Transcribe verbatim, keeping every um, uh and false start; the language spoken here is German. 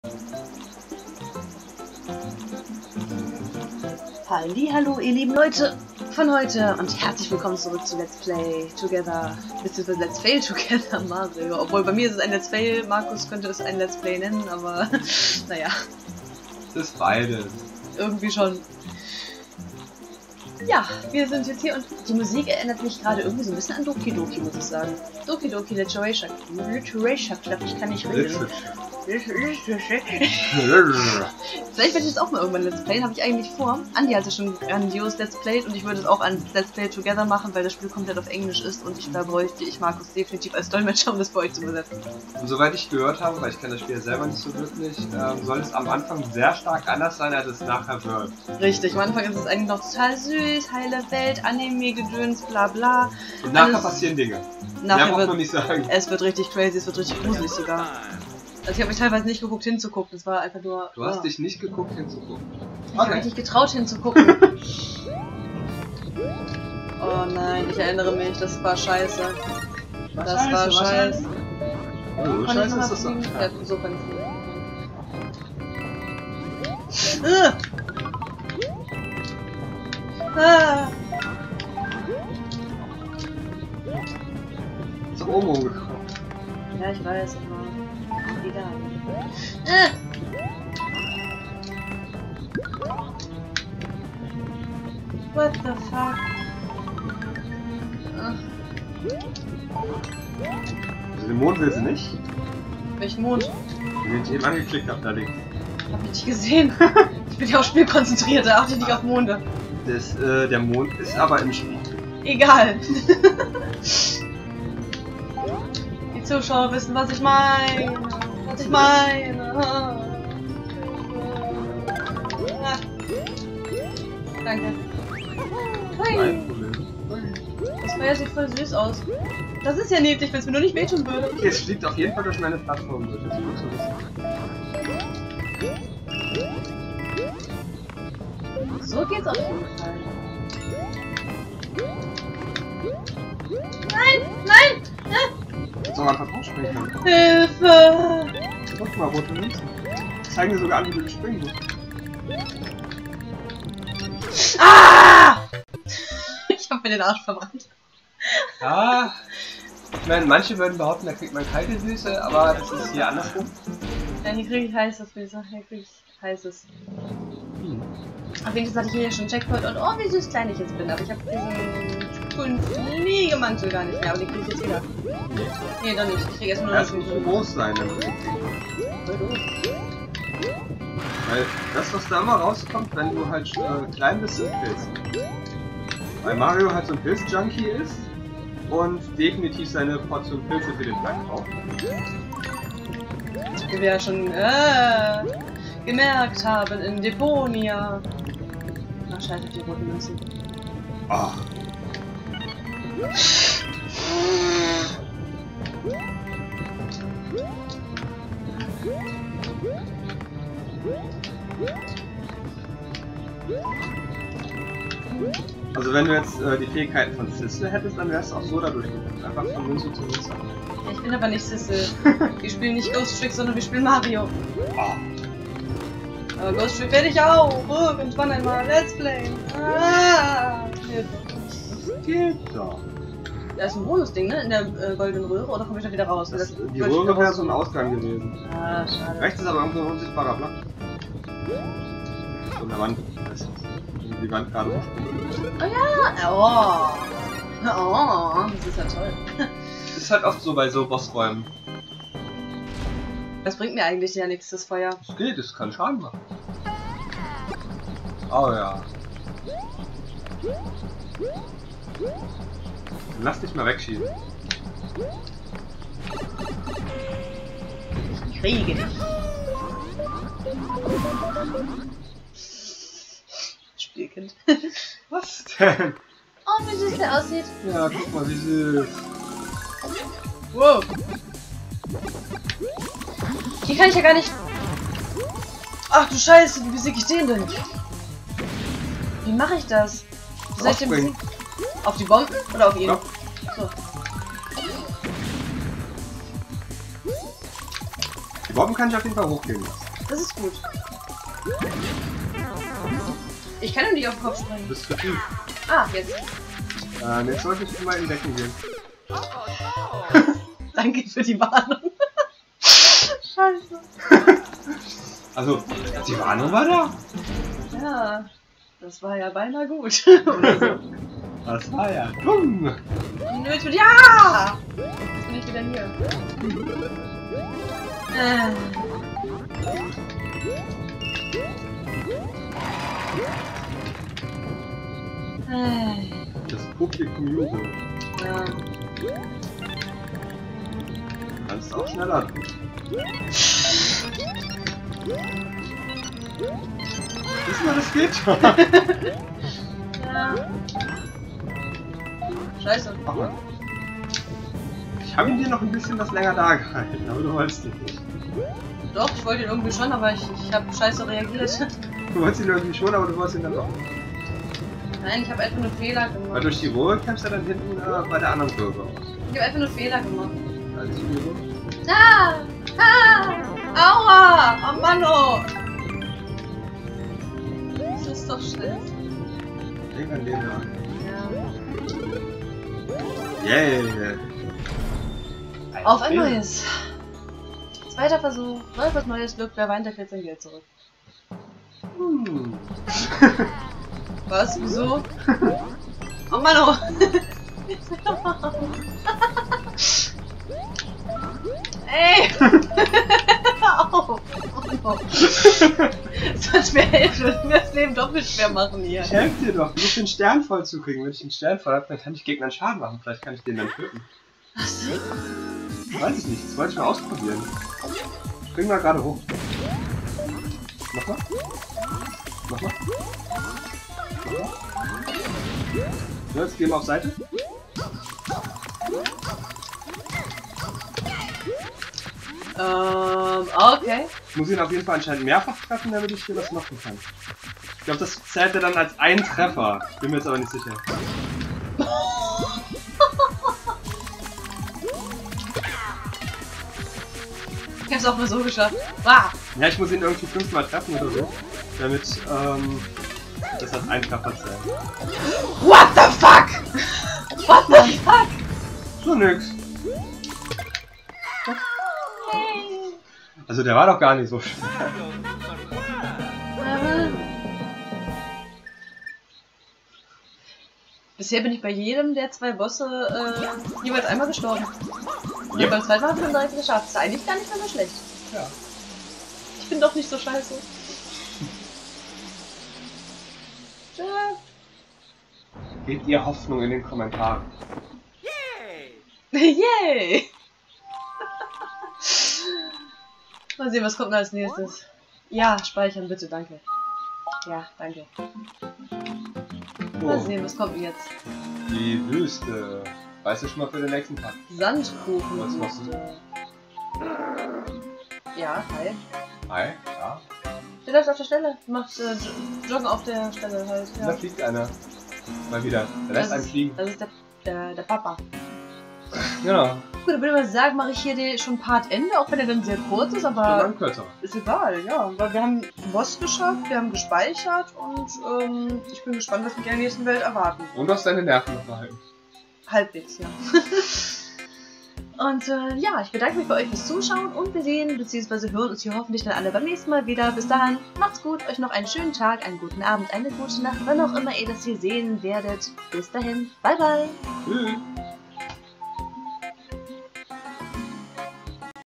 Hallihallo, ihr lieben Leute von heute und herzlich willkommen zurück zu Let's Play Together, beziehungsweise Let's Fail Together Mario. Obwohl bei mir ist es ein Let's Fail, Markus könnte es ein Let's Play nennen, aber naja. Das ist beides. Irgendwie schon. Ja, wir sind jetzt hier und die Musik erinnert mich gerade irgendwie so ein bisschen an Doki Doki, muss ich sagen. Doki Doki Literature Literature Club, ich kann nicht reden. Vielleicht werde ich das auch mal irgendwann Let's Playen, habe ich eigentlich vor. Andi hat es schon grandios Let's Played und ich würde es auch an Let's Play Together machen, weil das Spiel komplett auf Englisch ist und ich da bräuchte ich Markus definitiv als Dolmetscher, um das für euch zu übersetzen. Und soweit ich gehört habe, weil ich kenne das Spiel selber nicht so wirklich, ähm, soll es am Anfang sehr stark anders sein, als es nachher wird. Richtig, am Anfang ist es eigentlich noch total süß, heile Welt, Anime-Gedöns, bla bla. Und nachher Alles passieren Dinge. Nachher Mehr muss wird, man nicht sagen. Es wird richtig crazy, es wird richtig gruselig sogar. Also ich habe mich teilweise nicht geguckt hinzugucken, das war einfach nur... Du hast oh. dich nicht geguckt hinzugucken. Ich habe mich nicht getraut hinzugucken. Oh nein, ich erinnere mich, das war scheiße. Was Das war scheiße. Oh, Kann ich scheiße noch ist das so. fliegen? Ja, so kann ich nicht. Ah! Ah! Ist oben umgekommen. Ja, ich weiß, aber egal. Ah! What the fuck? Ah. Also den Mond will sie nicht. Welchen Mond? Den ich eben angeklickt habe, da links. Hab ich nicht gesehen. Ich bin ja aufs Spiel konzentriert, da achte ich nicht auf Monde. Das, äh, der Mond ist aber im Spiel. Egal. Die Zuschauer wissen, was ich meine. Was ich meine. Ah. Danke. Hui. Kein Problem. Das Feuer sieht voll süß aus. Das ist ja niedlich, wenn es mir nur nicht wehtun würde. Okay, es fliegt auf jeden Fall durch meine Plattform durch. Das ist gut zu wissen. So geht's auf jeden Fall. Nein! Nein! Ah. Jetzt noch einfach draufspringen können. Hilfe! Guck mal, rote Münzen. Zeigen dir sogar an, wie du springen musst. Ah! Ich hab mir den Arsch verbrannt. Ja, ich meine, manche würden behaupten, da kriegt man kalte Füße, aber das ist hier andersrum. Ja, hier krieg ich heißes Füße. Hier krieg ich heißes. Hm. Auf jeden Fall hatte ich hier schon Checkpoint und oh, wie süß klein ich jetzt bin. Aber ich habe diesen coolen Fliegemantel gar nicht mehr, aber den krieg ich jetzt wieder. Nee, doch nicht. Ich krieg erstmal nur Das muss so groß sein, dann kriegt Weil das, was da immer rauskommt, wenn du halt äh, klein bist, sind Pilze. Weil Mario halt so ein Pilz-Junkie ist und definitiv seine Portion Pilze für den Tag braucht. Wie wir ja schon äh, gemerkt haben in Deponia. Ach, scheiße, die roten Münzen. Ach. Also wenn du jetzt äh, die Fähigkeiten von Sissel hättest, dann wärst du auch so dadurch gegangen. Einfach von Münze zu Münze. Ja, ich bin aber nicht Sissel. Wir spielen nicht Ghost Trick, sondern wir spielen Mario. Oh. Aber Ghost Trick werde ich auch irgendwann einmal Let's Play. Ah, Das geht doch. da ist ein Bonusding, ne? In der äh, goldenen Röhre, oder komme ich da wieder raus? Das, Das, die Röhre wäre so ein Ausgang gewesen. Ah, schade. Rechts ist aber irgendwo ein unsichtbarer Block. So eine Wand. Das ist die Wand gerade hochspringt. Oh ja! Oh! Oh, das ist ja toll. Das ist halt oft so bei so Bossräumen. Das bringt mir eigentlich ja nichts, das Feuer. Es geht, es kann Schaden machen. Oh ja. Lass dich mal wegschießen. Ich kriege dich. Spielkind. Was denn? Oh, wie süß der aussieht. Ja, guck mal, wie süß. Wow. Hier kann ich ja gar nicht... Ach du Scheiße, wie besiege ich den denn? Wie mache ich das? Wie soll ich den besiegen? Auf die Bomben oder auf ihn? Ja. So. Die Bomben kann ich auf jeden Fall hochgehen lassen. Das ist gut. Ich kann doch nicht auf den Kopf springen. Du bist zu tief. Ah, jetzt. Ähm, jetzt sollte ich immer in Decken gehen. Danke für die Warnung. Scheiße. Also, die Warnung war da. Ja, das war ja beinahe gut. Das war ja dumm. Nö, jetzt bin ich... Ja! Jetzt bin ich wieder hier. Äh. Äh. Das Publikum jubelt. Ja. Kannst auch schneller. Diesmal, das geht schon. Ja. Scheiße. Ach man. Ich habe ihn dir noch ein bisschen was länger da gehalten, aber du wolltest nicht. Doch, ich wollte ihn irgendwie schon, aber ich, ich habe scheiße reagiert. Du wolltest ihn irgendwie schon, aber du wolltest ihn dann doch. Nein, ich habe einfach nur Fehler gemacht. Weil durch die Ruhe kämpfst du dann hinten äh, bei der anderen Kurve aus. Ich habe einfach nur Fehler gemacht. Alles Übung. Ah! Ah! Aua! Oh Mann, oh! Das ist doch schlimm. Denk an den da. Ja. Yeah! Auf ein neues. Zweiter Versuch. Läuft was Neues, Glück, wer weint, der kriegt sein Geld zurück. Hm. Was? Wieso? Oh Mann, oh! Ey! Au! Oh. Sollst mir helfen, mir das Leben doppelt schwer machen hier. Ich helfe dir doch, du musst den Stern voll zukriegen. Wenn ich den Stern voll habe, dann kann ich Gegnern Schaden machen. Vielleicht kann ich den dann töten. Was? Weiß ich nicht, das wollte ich mal ausprobieren. Spring mal gerade hoch. Nochmal? Nochmal? Nochmal? So, jetzt gehen wir auf Seite. Ähm, okay. Ich muss ihn auf jeden Fall anscheinend mehrfach treffen, damit ich hier was machen kann. Ich glaube, das zählt ja dann als ein Treffer. Bin mir jetzt aber nicht sicher. Ich hab's auch mal so geschafft. Wow. Ja, ich muss ihn irgendwie fünfmal treffen oder so. Damit, ähm, das als ein Treffer zählt. What the fuck? What the fuck? So nix. Also der war doch gar nicht so schwer. Bisher bin ich bei jedem der zwei Bosse äh, jeweils einmal gestorben. Und Yep. beim zweiten Mal habe ich es direkt geschafft. Das ist eigentlich gar nicht mehr so schlecht. Ja. Ich bin doch nicht so scheiße. Gebt ihr Hoffnung in den Kommentaren. Yay! Yay! Mal sehen, was kommt denn als nächstes. Ja, speichern bitte, danke. Ja, danke. Mal Oh, sehen, was kommt denn jetzt. die Wüste. Weißt du schon mal für den nächsten Tag? Sandkuchen. Was machst du? Ja, hi. Hi, ja. Der läuft auf der Stelle. Macht äh, Joggen auf der Stelle halt. Ja. Da fliegt einer. Mal wieder. Der lässt Das einen ist- fliegen. Das ist der, der, der Papa. Genau. Gut, dann würde ich mal sagen, mache ich hier den, schon Part Ende, auch wenn er dann sehr kurz ist, Und aber dann kürzer. ist egal, ja. Weil wir haben den Boss geschafft, wir haben gespeichert und ähm, ich bin gespannt, was mich in der nächsten Welt erwarten. Und du hast deine Nerven noch behalten. Halbwegs, ja. Und äh, ja, ich bedanke mich bei euch fürs Zuschauen und wir sehen bzw. hören uns hier hoffentlich dann alle beim nächsten Mal wieder. Bis dahin, macht's gut, euch noch einen schönen Tag, einen guten Abend, eine gute Nacht, wann auch immer ihr das hier sehen werdet. Bis dahin, bye bye! Tschüss.